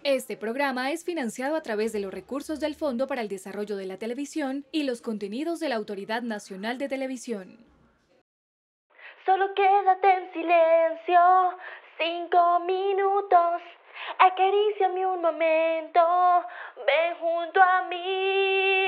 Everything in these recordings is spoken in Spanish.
Este programa es financiado a través de los recursos del Fondo para el Desarrollo de la Televisión y los contenidos de la Autoridad Nacional de Televisión. Solo quédate en silencio 5 minutos. Acaríciame un momento. Ven junto a mí.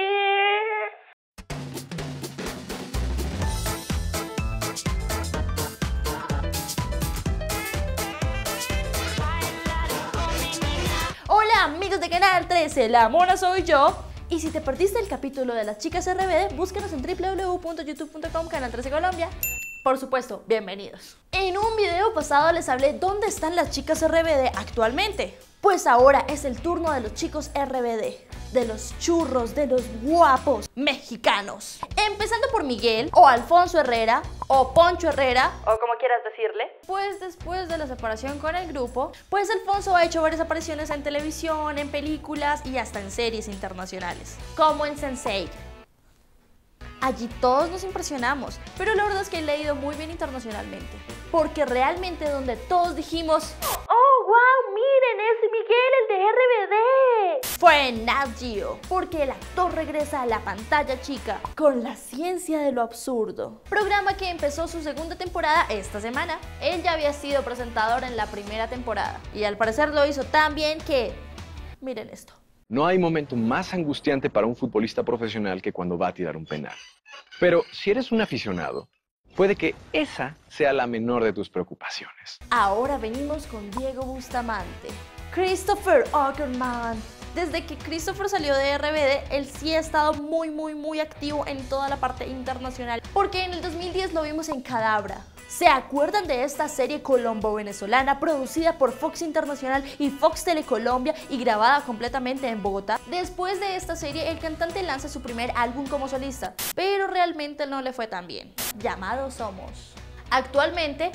Hola amigos de Canal 13, la mona soy yo. Y si te perdiste el capítulo de las chicas RBD, búscanos en www.youtube.com Canal 13 Colombia. Por supuesto, bienvenidos. En un video pasado les hablé dónde están las chicas RBD actualmente. Pues ahora es el turno de los chicos RBD, de los churros, de los guapos mexicanos. Empezando por Miguel, o Alfonso Herrera, o Poncho Herrera, o como quieras decirle. Pues después de la separación con el grupo, pues Alfonso ha hecho varias apariciones en televisión, en películas y hasta en series internacionales, como en Sense8. Allí todos nos impresionamos, pero la verdad es que le ha ido muy bien internacionalmente, porque realmente donde todos dijimos ¡oh, wow! ¡Miren, es Miguel, el de RBD! Fue en Nat Geo, porque el actor regresa a la pantalla chica con La ciencia de lo absurdo, programa que empezó su segunda temporada esta semana. Él ya había sido presentador en la primera temporada, y al parecer lo hizo tan bien que... miren esto. No hay momento más angustiante para un futbolista profesional que cuando va a tirar un penal. Pero si eres un aficionado, puede que esa sea la menor de tus preocupaciones. Ahora venimos con Diego Bustamante. Christopher Ackerman. Desde que Christopher salió de RBD, él sí ha estado muy activo en toda la parte internacional, porque en el 2010 lo vimos en Cadabra. ¿Se acuerdan de esta serie colombo-venezolana producida por Fox Internacional y Fox Telecolombia y grabada completamente en Bogotá? Después de esta serie, el cantante lanza su primer álbum como solista, pero realmente no le fue tan bien, llamado Somos. Actualmente,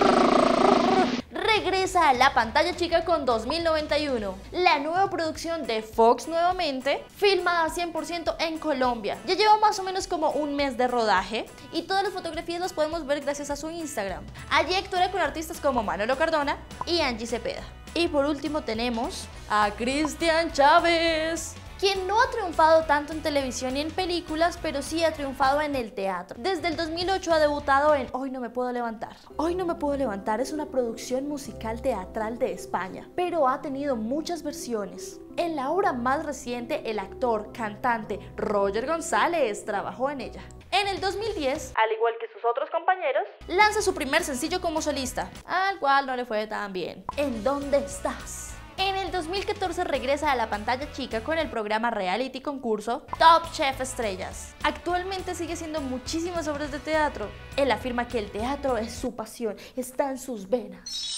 regresa a la pantalla chica con 2091, la nueva producción de Fox nuevamente, filmada 100% en Colombia. Ya lleva más o menos como un mes de rodaje y todas las fotografías las podemos ver gracias a su Instagram. Allí actúa con artistas como Manolo Cardona y Angie Cepeda. Y por último tenemos a Cristian Chávez, quien no ha triunfado tanto en televisión y en películas, pero sí ha triunfado en el teatro. Desde el 2008 ha debutado en Hoy no me puedo levantar. Hoy no me puedo levantar es una producción musical teatral de España, pero ha tenido muchas versiones. En la obra más reciente, el actor, cantante Roger González trabajó en ella. En el 2010, al igual que sus otros compañeros, lanza su primer sencillo como solista, al cual no le fue tan bien. ¿En dónde estás? En el 2014 regresa a la pantalla chica con el programa reality concurso Top Chef Estrellas. Actualmente sigue haciendo muchísimas obras de teatro. Él afirma que el teatro es su pasión, está en sus venas.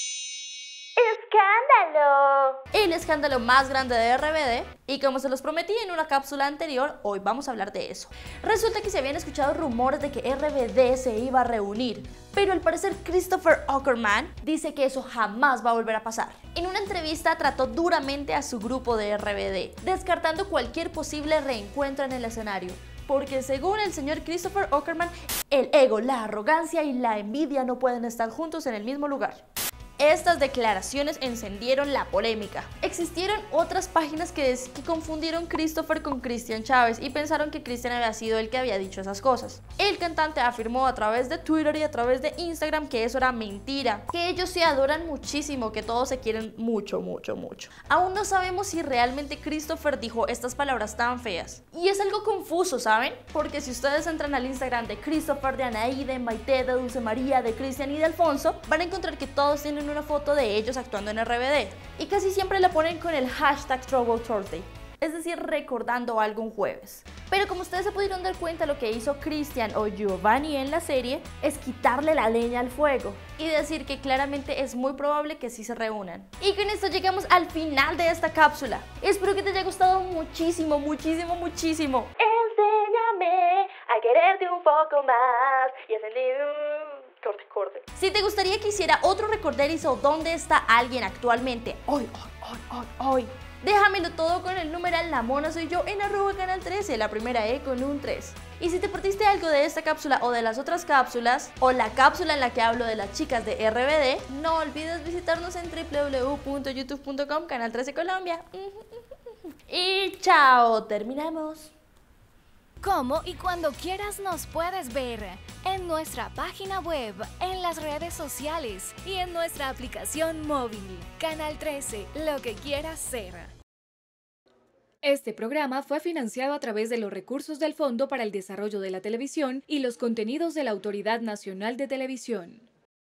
¡Escándalo! El escándalo más grande de RBD, y como se los prometí en una cápsula anterior, hoy vamos a hablar de eso. Resulta que se habían escuchado rumores de que RBD se iba a reunir, pero al parecer Christopher Ackerman dice que eso jamás va a volver a pasar. En una entrevista trató duramente a su grupo de RBD, descartando cualquier posible reencuentro en el escenario, porque según el señor Christopher Ackerman, el ego, la arrogancia y la envidia no pueden estar juntos en el mismo lugar. Estas declaraciones encendieron la polémica. Existieron otras páginas que confundieron Christopher con Cristian Chávez y pensaron que Cristian había sido el que había dicho esas cosas. El cantante afirmó a través de Twitter y a través de Instagram que eso era mentira, que ellos se adoran muchísimo, que todos se quieren mucho. Aún no sabemos si realmente Christopher dijo estas palabras tan feas. Y es algo confuso, ¿saben? Porque si ustedes entran al Instagram de Christopher, de Anaí, de Maite, de Dulce María, de Cristian y de Alfonso, van a encontrar que todos tienen una foto de ellos actuando en RBD y casi siempre la ponen con el hashtag Trouble Thursday, es decir, recordando algo un jueves. Pero como ustedes se pudieron dar cuenta, lo que hizo Cristian o Giovanni en la serie es quitarle la leña al fuego y decir que claramente es muy probable que sí se reúnan. Y con esto llegamos al final de esta cápsula. Espero que te haya gustado muchísimo. Enséñame a quererte un poco más y a sentir corte. Si te gustaría que hiciera otro recorderizo donde está alguien actualmente hoy, Déjamelo todo con el numeral La Mona Soy Yo en @canal13, la primera E con un 3. Y si te perdiste algo de esta cápsula o de las otras cápsulas, o la cápsula en la que hablo de las chicas de RBD, no olvides visitarnos en www.youtube.com, Canal 13 Colombia. Y chao, terminamos. Cómo y cuando quieras nos puedes ver en nuestra página web, en las redes sociales y en nuestra aplicación móvil. Canal 13, lo que quieras ser. Este programa fue financiado a través de los recursos del Fondo para el Desarrollo de la Televisión y los contenidos de la Autoridad Nacional de Televisión.